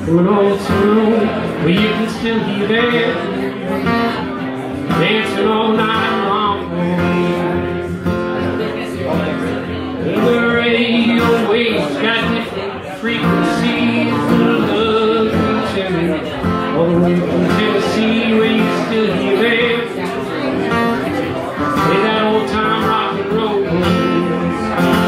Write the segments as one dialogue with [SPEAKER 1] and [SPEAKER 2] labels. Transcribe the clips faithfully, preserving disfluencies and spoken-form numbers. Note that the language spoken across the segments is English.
[SPEAKER 1] from an old saloon where you can still hear them dancing all night long. The radio waves got different frequencies for love and tender, all the way from Tennessee where you can still hear them play that old time rock and roll blues.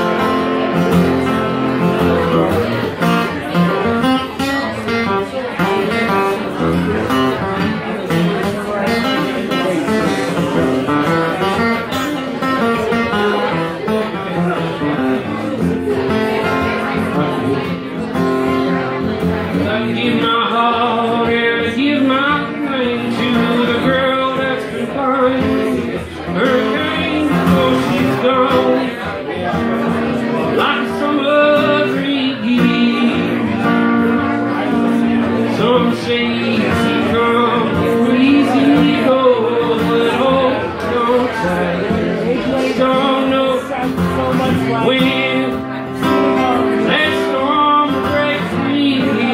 [SPEAKER 1] I give my heart and I give my brain to the girl that's been fine. Hurricane before she's gone, like some other eve. Some say easy come, easy go, but hold on tight. Don't know when that storm breaks free.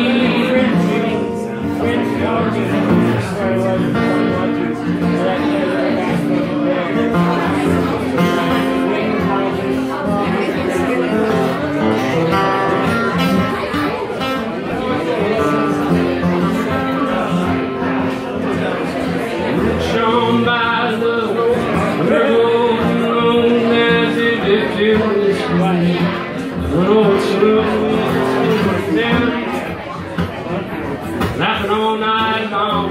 [SPEAKER 1] Shown by love, we're going on as if it was right. One old saloon down, laughing all night long.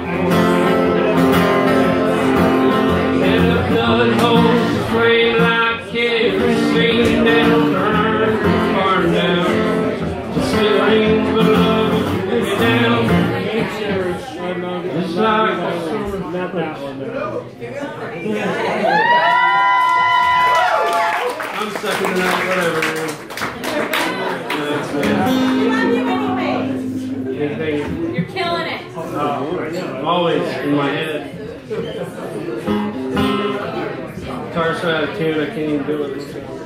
[SPEAKER 1] And the blood holes flame like kerosene that'll burn the barn down. Just still ain't but love will bring you down. It's like a summer. Not that one, I'm stuck in the night, whatever, man.
[SPEAKER 2] You're killing it.
[SPEAKER 1] Uh, always in my head. Guitar's so out of tune, I can't even do it.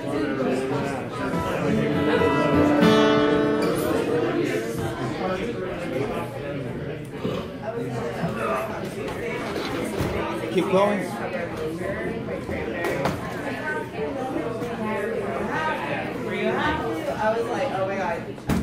[SPEAKER 3] Keep going.
[SPEAKER 4] I was like, oh my god.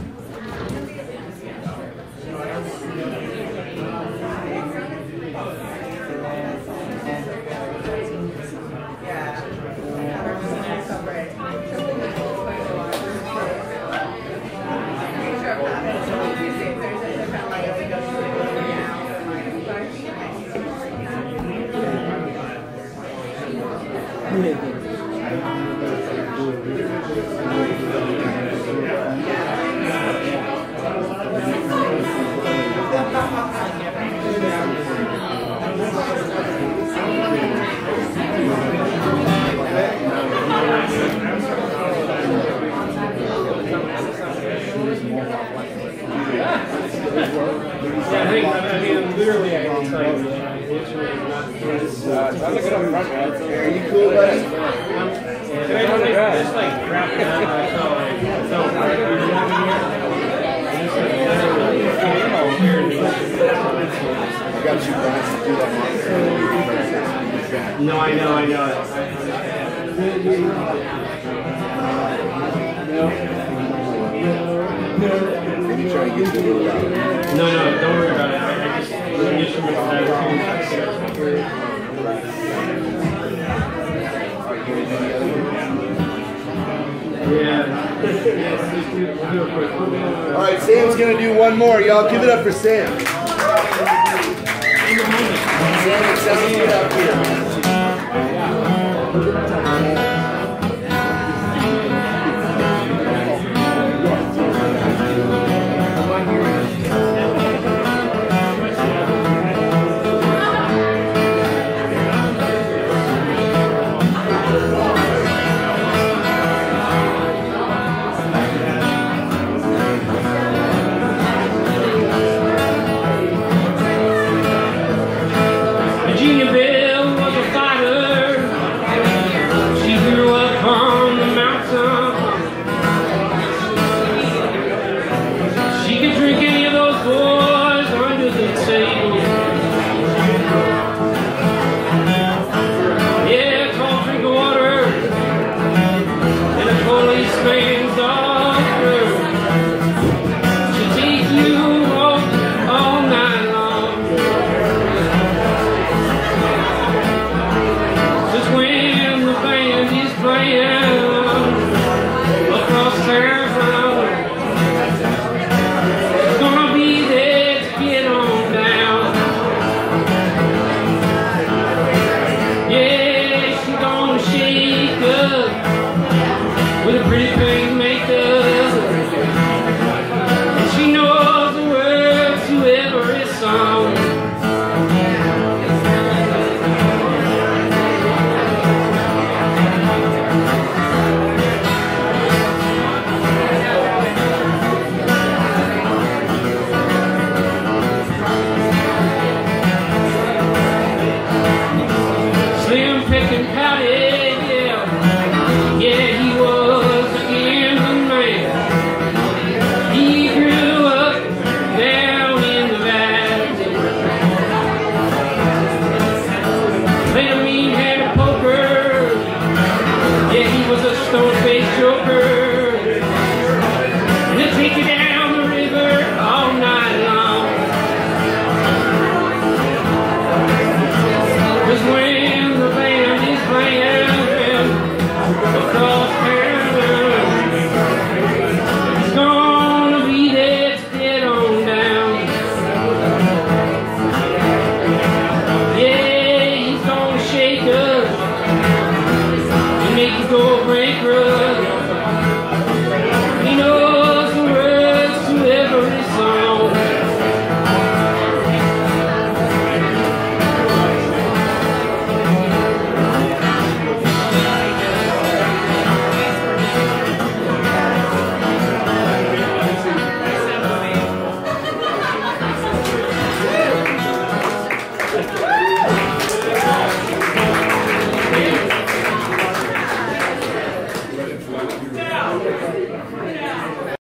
[SPEAKER 1] Yeah, I think, I mean, literally, I can tell you that it's really not this.
[SPEAKER 3] Uh, I'm looking up front, man. Are you cool, buddy?
[SPEAKER 1] Can I just, just like wrap it up? I felt like, I felt like we were moving here.
[SPEAKER 3] I got you guys to do that.
[SPEAKER 1] No, I know, I know it.
[SPEAKER 3] You try to get to it out.
[SPEAKER 1] No, no, don't worry about it. I, I just, I just remember that too. Yeah.
[SPEAKER 3] All right, Sam's gonna do one more. Y'all give it up for Sam. Sam, accept it up here.